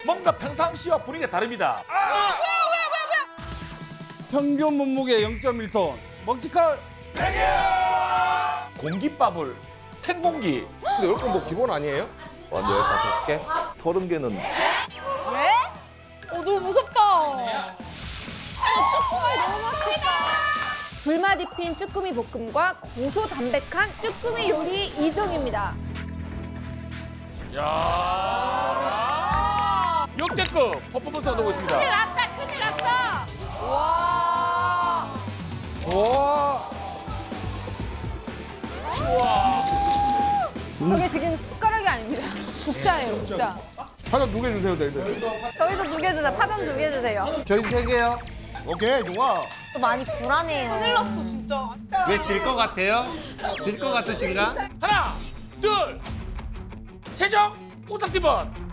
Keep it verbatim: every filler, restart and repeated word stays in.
뭔가 평상시와 분위기가 다릅니다. 아! 평균 몸무게 영 점 일 톤. 먹지칼. 공깃밥을 텐공기. 근데 열 건 뭐 기본 아니에요? 한 열다섯 개? 서른 개는 왜? 어, 너무 무섭다. 불맛 입힌 쭈꾸미 볶음과 고소담백한 쭈꾸미 요리 이 종입니다. 야 역대급 퍼포먼스가 나오고 있습니다. 큰일 났다, 큰일 났어. 와. 와. 저게 지금 숟가락이 아닙니다. 국자예요, 국자. 하나 두 개 주세요, 네, 네. 저희도 두 개 주세요. 파전 두 개 주세요. 저희 세 개요. 오케이, 좋아. 또 많이 불안해요. 큰일 났어, 진짜. 왜 질 것 같아요? 질 것 같으신가? 하나, 둘, 최종 우승팀은